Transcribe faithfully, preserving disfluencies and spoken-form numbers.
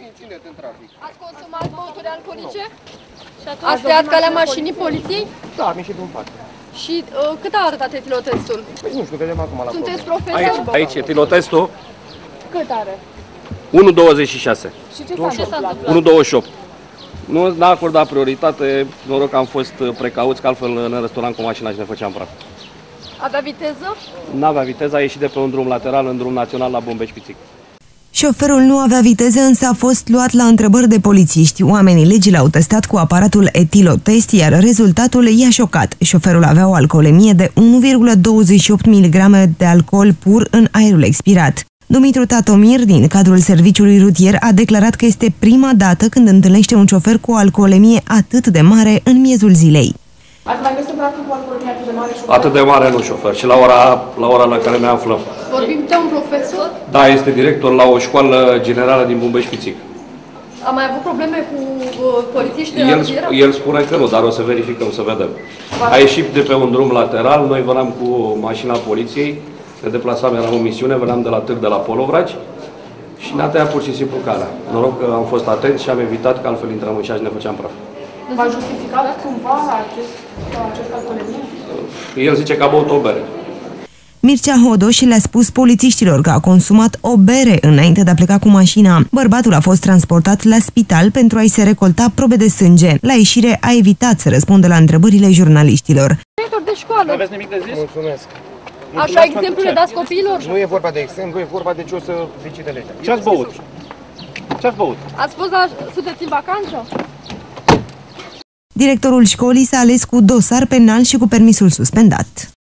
incident în trafic. Ați consumat băuturi alcoolice? No. Ați tăiat calea mașinii poliției? Da, am ieșit din față. Și uh, cât a arătat etilotestul? Păi nu știu, vedem acum la Sunteți program. profesor? Aici, aici etilotestul Cât are? unu virgulă douăzeci și șase. Și ce s-a întâmplat? unu virgulă douăzeci și opt. Nu n-a acordat prioritate, noroc că am fost precauți, că altfel în restaurant cu mașina și ne făceam praf. Avea viteză? N-avea viteză, a ieșit de pe un drum lateral în drum național la Bombești-Pițic. Șoferul nu avea viteză, însă a fost luat la întrebări de polițiști. Oamenii legii l-au testat cu aparatul etilotest, iar rezultatul i-a șocat. Șoferul avea o alcoolemie de unu virgulă douăzeci și opt miligrame de alcool pur în aerul expirat. Dumitru Tatomir, din cadrul serviciului rutier, a declarat că este prima dată când întâlnește un șofer cu o alcoolemie atât de mare în miezul zilei. Ați mai văzut practic cu alcoolemie atât de mare șofer? Atât de mare nu șofer și la ora, la ora la care ne aflăm. Vorbim de un profesor? Da, este director la o școală generală din Bombești-Pițic. A mai avut probleme cu uh, polițiștii de El, rutieră? el spune că nu, dar o să verificăm, să vedem. A ieșit de pe un drum lateral, noi veneam cu mașina poliției, ne deplasam, eram în misiune, veneam de la Târg, de la Polovragi și ne-a tăiat pur și simplu calea. Noroc că am fost atenți și am evitat că altfel intram în șa și ne făceam praf. V-a justificat cumva acest, acest alcoolemie? El zice că a băut o bere. Mircea Hodoș le-a spus polițiștilor că a consumat o bere înainte de a pleca cu mașina. Bărbatul a fost transportat la spital pentru a-i se recolta probe de sânge. La ieșire a evitat să răspundă la întrebările jurnaliștilor. Director de școală. Nu aveți nimic de zis? Mulțumesc. Așa exemplu le dați copiilor? Nu e vorba de exemplu, e vorba de ce o să decide legea. Ce ați băut? Ce ați băut? Ați fost la... sunteți în vacanță? Directorul școlii s-a ales cu dosar penal și cu permisul suspendat.